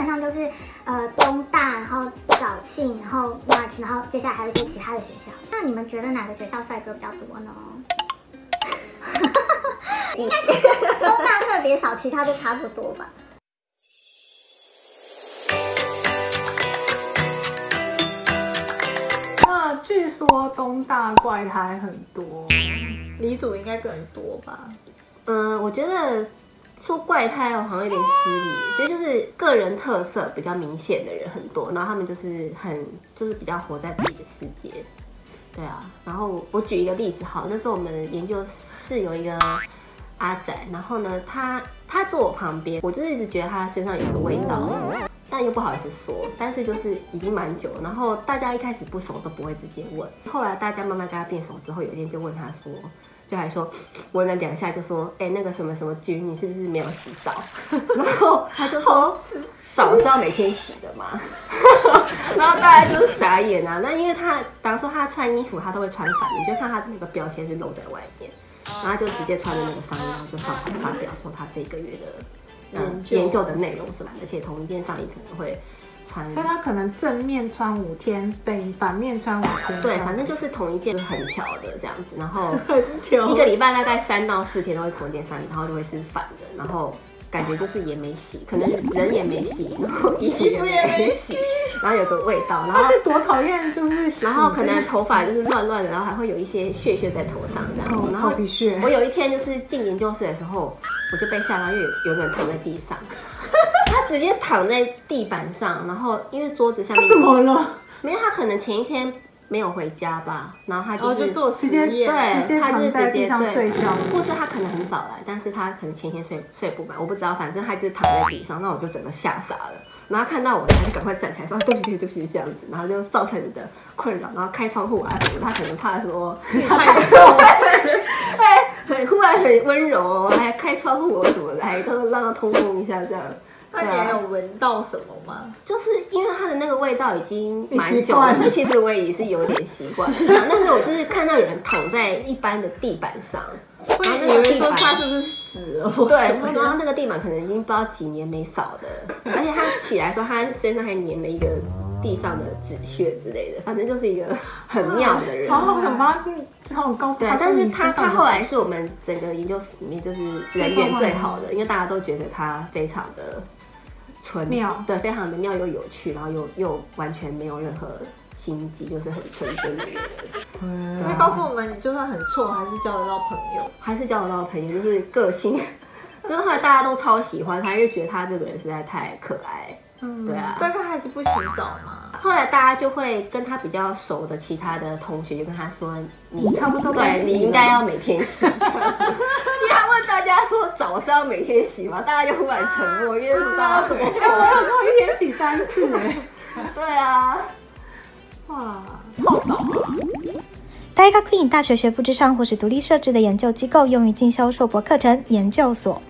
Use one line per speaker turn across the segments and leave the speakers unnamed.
上就是东大，然后早庆，然后 March， 然后接下来还有一些其他的学校。那你们觉得哪个学校帅哥比较多呢？应该是东大特别少，其他都差不多吧。
那据说东大怪胎很多，
理组应该更多吧？
我觉得说怪胎好像有点失礼，所以就是个人特色比较明显的人很多，然后他们就是比较活在自己的世界。对啊，然后我举一个例子，好，那时候我们研究室有一个阿仔，然后呢，他坐我旁边，我就是一直觉得他身上有一个味道，但又不好意思说，但是就是已经蛮久了，然后大家一开始不熟都不会直接问，后来大家慢慢跟他变熟之后，有一天就问他说，就还说闻了2下就说，那个什么什么菌，你是不是没有洗澡？然后他就说。澡是要每天洗的嘛，然后大家就是傻眼啊。那因为他，比方说他穿衣服，他都会穿反，你就看他那个标签是露在外面，然后就直接穿着那个上衣，然后就上台发表说他这个月的研究的内容什么的，而且同一件上衣可能会穿，
所以他可能正面穿5天，反面穿5天。
对，反正就是同一件就是横条的这样子，然后一个礼拜大概3到4天都会同一件上衣，然后就会是反的，然后。感觉就是也没洗，可能人也没洗，然后衣服也没洗，然后有个味道，然后
他是多讨厌就是洗，
然后可能头发就是乱乱的，然后还会有一些屑在头上这样子。然后我有一天就是进研究室的时候，我就被吓到，因为有人躺在地上，他直接躺在地板上，然后因为桌子下面
他怎么了？
没有，他可能前一天。没有回家吧，然后他
就做实验，
对，他就是直接
睡觉，
或是他可能很早来，但是他可能前天睡不满，我不知道，反正他就是躺在地上，那我就整个吓傻了。然后看到我，他就赶快站起来说对不起这样子，然后就造成你的困扰，然后开窗户啊什么，他可能怕说太臭，对，忽然很温柔，还开窗户什么的，还让他通风一下这样。
那你还有闻到什么吗？
就是因为它的那个味道已经蛮久了，所以其实我也是有点习惯。但是我就是看到有人躺在一般的地板上，
然后有人说他是不是死了？
对，然后那个地板可能已经不知道几年没扫的，而且他起来的时候，他身上还粘了一个地上的纸屑之类的，反正就是一个很妙的人。
好想帮他好高。
对，但是他后来是我们整个研究室里面就是人缘最好的，因为大家都觉得他非常的。
妙，
对，非常的妙又有趣，然后又完全没有任何心机，就是很纯真的一个人。
所以告诉我们，你就算很臭，还是交得到朋友，
还是交得到朋友，就是个性，就是后来大家都超喜欢他，因为觉得他这个人实在太可爱。对啊。
但他还是不洗澡嘛。
后来大家就会跟他比较熟的其他的同学就跟他说，你
差不多
对，你应该要每天洗。因为他问大家说澡是要每天洗吗？大家就忽然沉默，因为不知道怎么。
我有时候一天洗3次
对啊。
哇，好早啊！
大学院大学学部之上或是独立设置的研究机构，用于进修硕博课程研究所。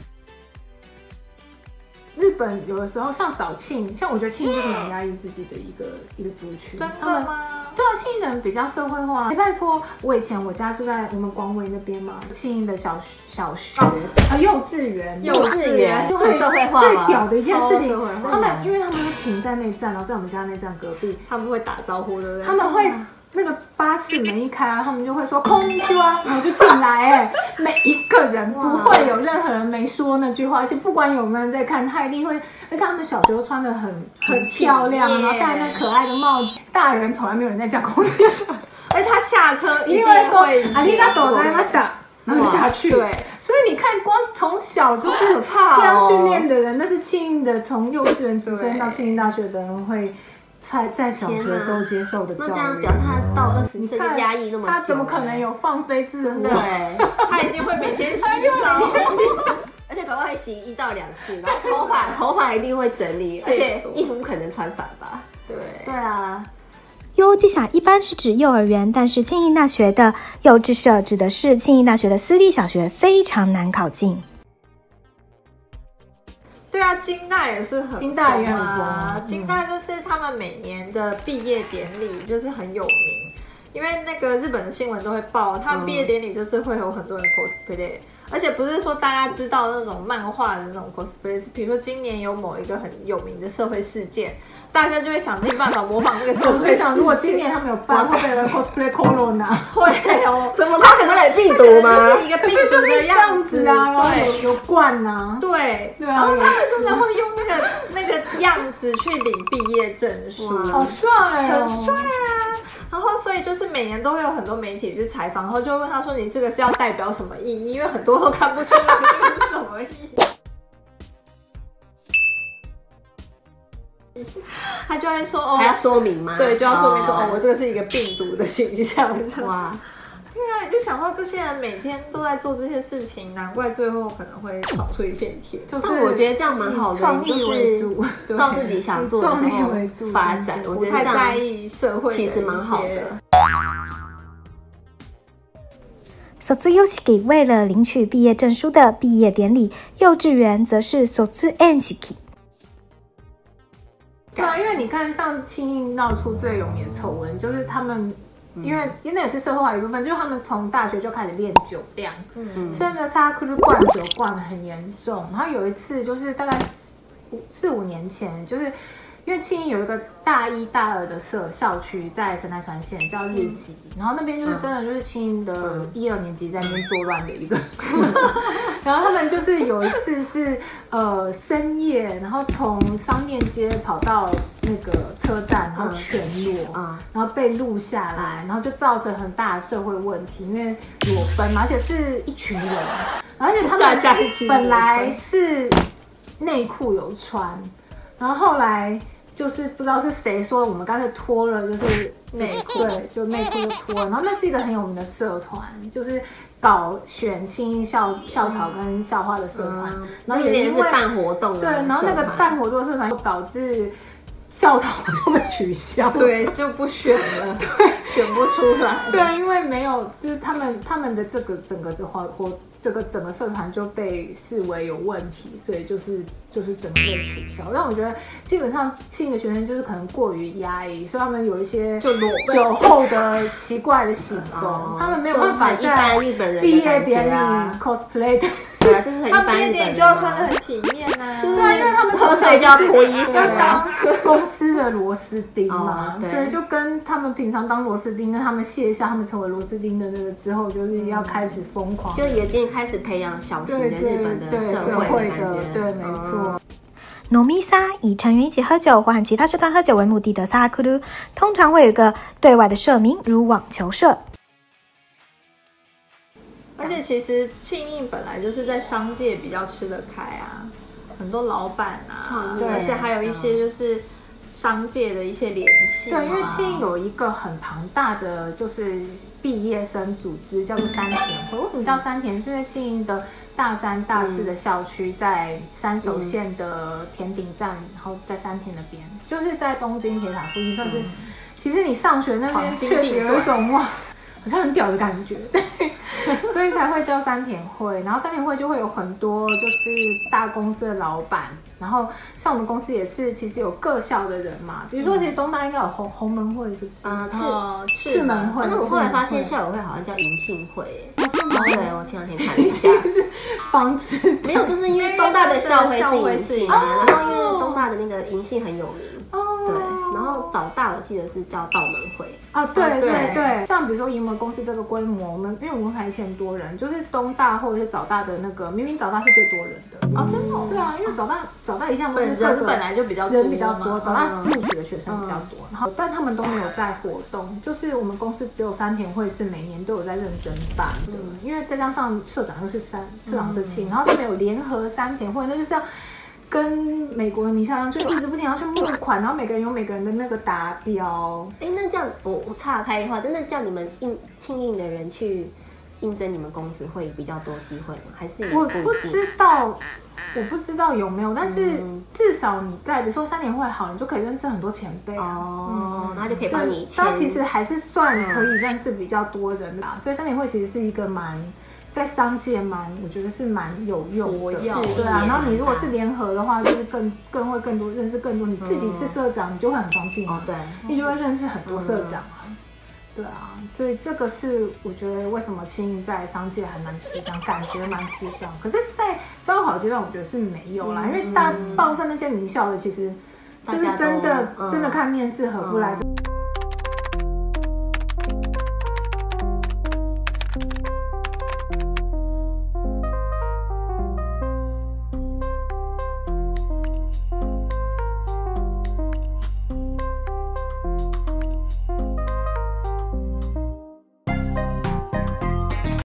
日本有的时候像早庆，像我觉得庆就是蛮压抑自己的一个族群。
真的吗？
对啊，庆人比较社会化。拜托，我以前我家住在我们广尾那边嘛，庆的小学幼稚园
就很社会化
最屌的一件事情，他们因为他们会停在内站，然后在我们家内站隔壁，
他们会打招呼，对不对？
他们会。那个巴士门一开啊，他们就会说空气啊，然后就进来每一个人不会有任何人没说那句话，而且不管有没有人在看，他一定会，而且他们小学都穿得很漂亮，然后戴那可爱的帽子，大人从来没有人在讲空气，
而且他下车
一定会说ありがとうございました，然后就下去。对，所以你看，光从小就是这样训练的人，那是庆应的，从幼稚园直升到庆应大学的人会。在小学的时候接受的教育，
那这样表示他到20岁就压抑那么久，
他怎么可能有放飞自我？
对，
他一定会每天洗澡，
而且搞不好会洗1到2次，然后头发一定会整理，而且衣服不可能穿反吧？对啊。
幼稚小一般是指幼儿园，但是庆应大学的幼稚社指的是庆应大学的私立小学，非常难考进。
对啊，金大也是很，
金大也很疯，
金大就是他们每年的毕业典礼就是很有名，因为那个日本的新闻都会报，他们毕业典礼就是会有很多人 cosplay， 而且不是说大家知道那种漫画的那种 cosplay， 比如说今年有某一个很有名的社会事件，大家就会想尽办法模仿那个社会事件。
想，如果今年他们有办，会不会有人 cosplay corona？
会哦，
怎么他可能有病毒吗？
就是一个病毒的样子
啊，然后
对，
有冠啊，
对，
对啊，
然后他们通常会用那个样子去领毕业证书，
好帅哦，
很帅啊。然后所以就是每年都会有很多媒体去采访，然后就会问他说你这个是要代表什么意义？因为很多都看不出来这个是什么意义。他就会说哦，
还要说明吗？
对，就要说明说哦，我这个是一个病毒的形象。
哇，
对啊，你就想到这些人每天都在做这些事情，难怪最后可能会跑出一片天。
就是
但我觉得这样蛮好的，
创意为主，
照自己想做的时候发展，我觉得这样
在意社会
其实蛮好的。
卒業式为了领取毕业证书的毕业典礼，幼稚园则是卒園式。
对啊，因为你看，像庆应闹出最有名的丑闻，就是他们，因为那也是社会化一部分，就是他们从大学就开始练酒量，所以呢，萨库就灌酒灌得很严重。然后有一次就是大概4、5年前，就是因为庆应有一个大1、大2的校区在神奈川县叫日吉，然后那边就是真的就是庆应的1、2年级在那边作乱的一个，然后他们就是有一次是深夜，然后从商店街跑到那个车站，然后全裸，然后被录下来，然后就造成很大的社会问题，因为裸奔嘛，而且是一群人，而且他们本来是内裤有穿，然后后来。就是不知道是谁说我们干脆脱了，就是内裤，对，就内裤就脱了。然后那是一个很有名的社团，就是搞选庆应校草跟校花的社团。然后也因为
办活动的，
对，然后那个办活动的社团导致校草就被取消，
对，就不选了，对，选不出来。
对，因为没有，就是他们的这个整个的整个社团就被视为有问题，所以就是整个被取消。但我觉得基本上庆应的学生就是可能过于压抑，所以他们有一些就酒后的奇怪的行动，他们没有办法在毕业典礼 cosplay 的。
对啊，就是很一般
他毕业典礼就要穿得很体面啊，
对啊，因为他们
喝水就要脱衣服，
要当公司的螺丝钉嘛，所以就跟他们平常当螺丝钉，跟他们卸下他们成为螺丝钉的那个之后，就是要开始疯狂，
就有点开始培养小型的日本的社会的感觉，
对，没错。
飲みサ以成员一起喝酒或和其他社团喝酒为目的的サークル，通常会有一个对外的社名，如网球社。
而且其实庆应本来就是在商界比较吃得开啊，很多老板啊，对，而且还有一些就是商界的一些联系。
对，因为庆应有一个很庞大的就是毕业生组织，叫做山田会。为什么叫山田？是因为庆应的大3、大4的校区在山手线的田顶站，然后在山田那边，就是在东京铁塔附近，算是。其实你上学那边确实有一种哇，好像很屌的感觉，对，所以才会叫山田会。然后山田会就会有很多就是大公司的老板，然后像我们公司也是，其实有各校的人嘛，比如说其实东大应该有红门会，是不是？赤门会。
但是我后来发现校友会好像叫银杏会，
是吗？
对，我前2天看了一下，
是防止
没有，就是因为东大的校徽是银杏啊，然后因为东大的那个银杏很有名，对，然后早大我记得是叫道门会。
对，像比如说以我们公司这个规模，因为我们才1000多人，就是东大或者是早大的那个，明明早大是最多人的
啊，真的？
对啊，因为早大一向都是
人本来就比较多，
人比较多，早大录取的学生比较多，然后但他们都没有在活动，就是我们公司只有山田会是每年都有在认真办的，因为再加上社长又是社长是庆，然后他们有联合山田会，那就是要。跟美国的名校一样，就一直不停要去募款，然后每个人有每个人的那个达标。
那这样我岔开的话，真的叫你们庆应的人去应征你们公司会比较多机会吗？还是
我不知道有没有，但是至少你在比如说3年会好，你就可以认识很多前辈
哦，然后就可以帮你。
他其实还是算可以认识比较多人啦，所以3年会其实是一个在商界我觉得是蛮有用的，对啊。然后你如果是联合的话，就是更会更多认识更多。你自己是社长，你就会很方便，对，你就会认识很多社长啊。 对啊，所以这个是我觉得为什么青艺在商界还蛮吃香，感觉蛮吃香。可是，在招考阶段，我觉得是没有啦，因为大部分那些名校的其实就是真的看面试合不来。